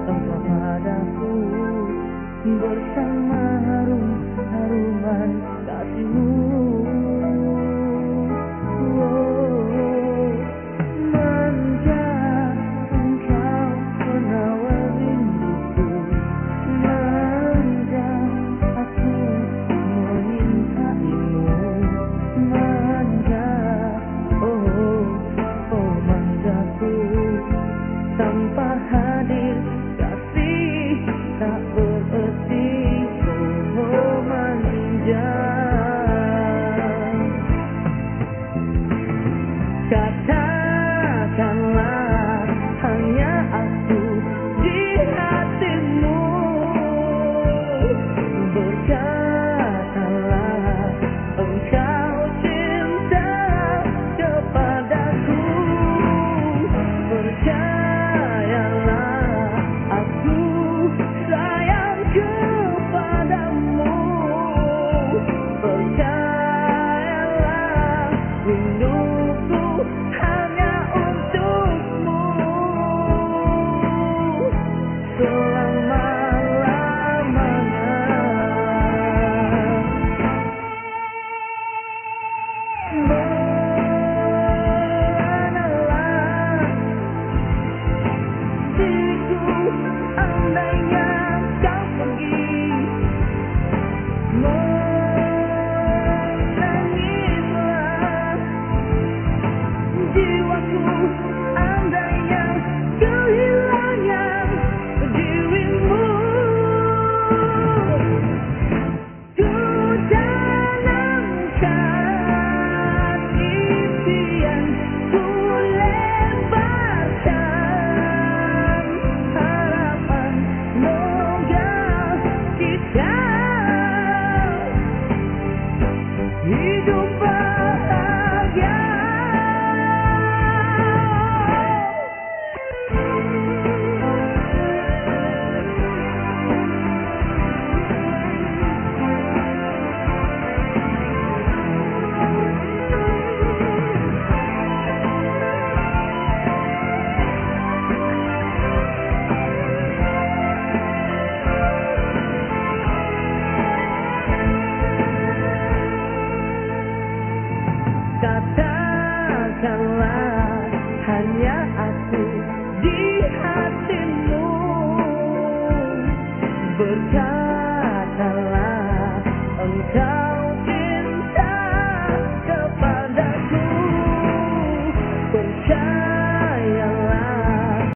engkau padaku bersama haruman kasihmu. Manja engkau penawar rinduku, manja aku menyintaimu, manja oh manjaku. Tanpa hadir kasih tak berarti, oh manja. Katakanlah hanya aku di hatimu, berkatalah engkau cinta kepadaku, percayalah aku sayang kepadamu, percayalah rinduku hanya untukmu selama-lamanya. Beranalah diriku andainya kau pergi, menangislah jiwaku andainya kehilangan dirimu. Ku tanamkan impian, ku lebarkan harapan, semoga kita hidup bahagia. Katakanlah hanya aku di hatimu, berkata